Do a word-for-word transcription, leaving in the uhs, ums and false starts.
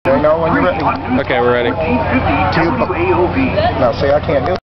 Let me know when you're ready. Okay, we're ready. Now, see, I can't do it.